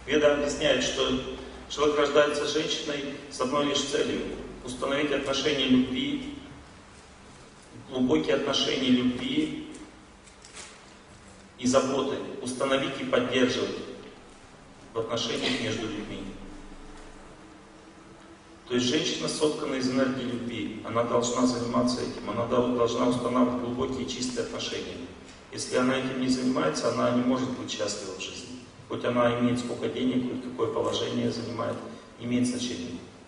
Веда объясняет, что человек рождается женщиной с одной лишь целью — установить отношения любви, глубокие отношения любви и заботы, установить и поддерживать в отношениях между людьми. То есть женщина соткана из энергии любви, она должна заниматься этим, она должна устанавливать глубокие чистые отношения. Если она этим не занимается, она не может быть счастлива в жизни. Хоть она имеет сколько денег, хоть какое положение занимает, не имеет значения.